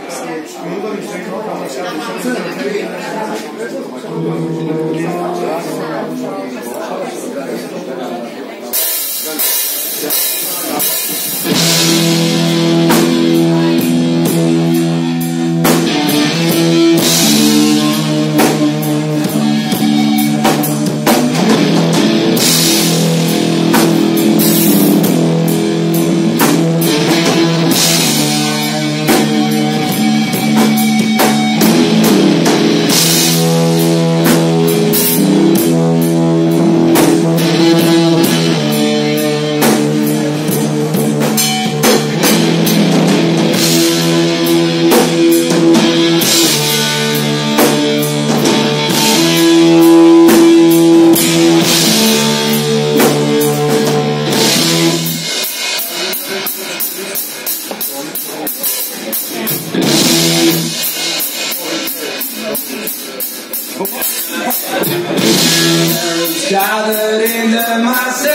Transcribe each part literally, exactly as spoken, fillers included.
Gathered in the masses,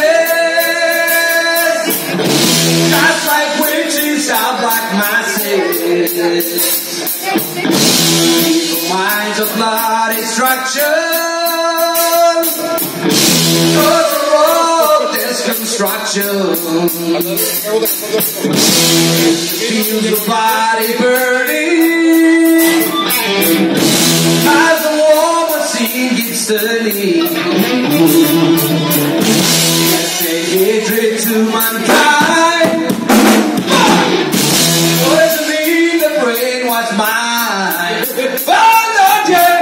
just like witches out like masses. Evil minds of blood destruction, total deconstruction. Feels your body burning as the warmer sea gets stirring. Let's take hatred to mankind. Poisoning the brain was mine. Oh, Lord, yeah.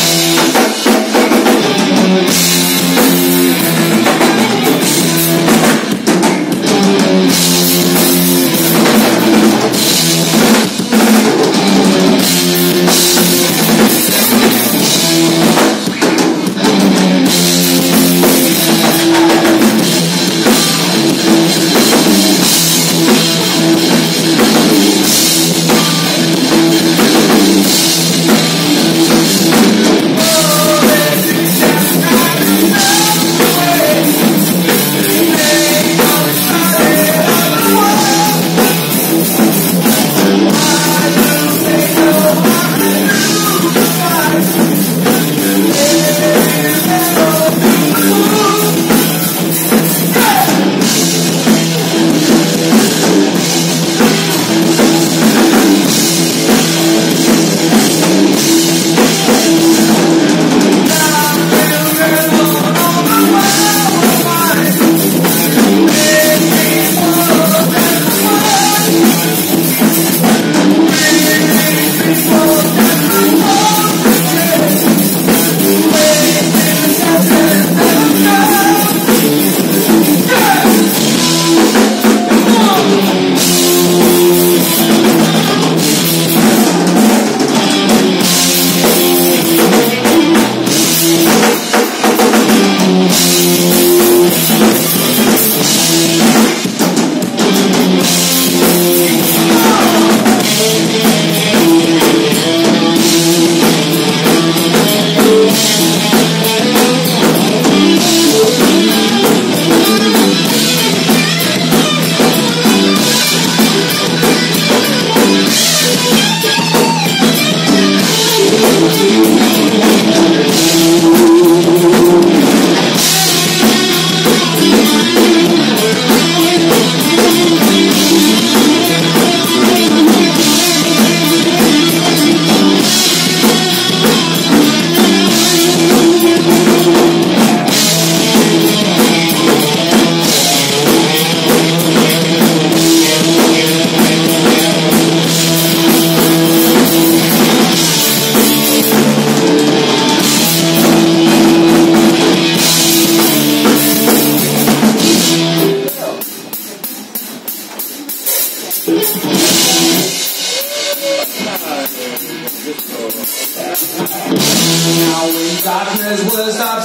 Now when darkness will stop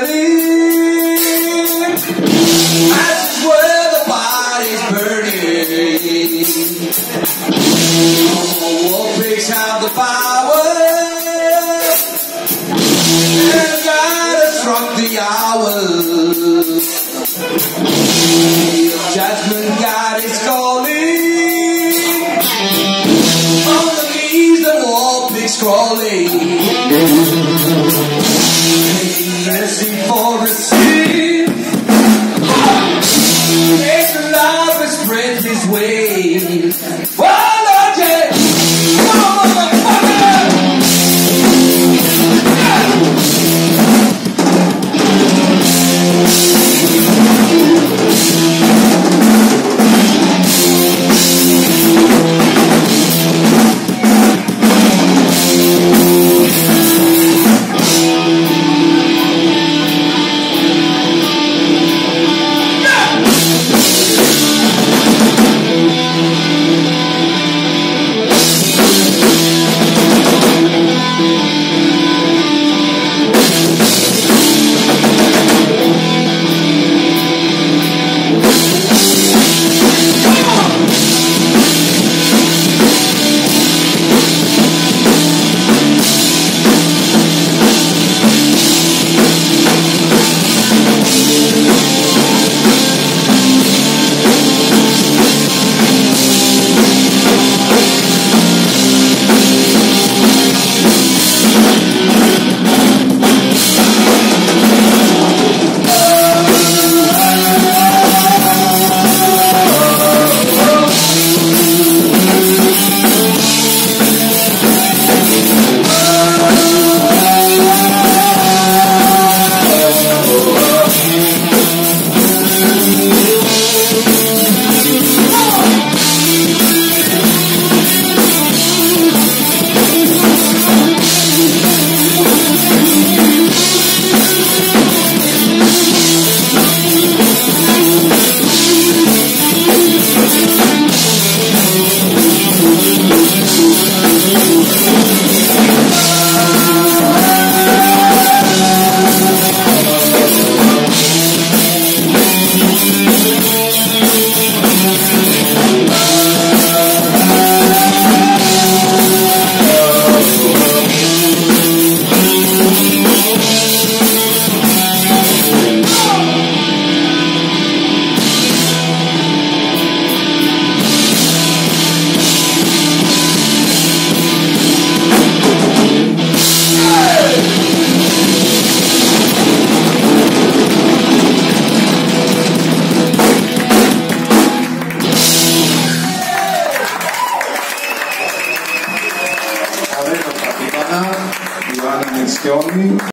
serving, ashes where the body's burning. No more war pigs have the power, and God has struck the hour. Your judgment God is calling on the trolley. Mercy for receive. Make love has spread his way. Oh, Lord, yeah. Come on, motherfucker. Ivana, Ivana Menzioni.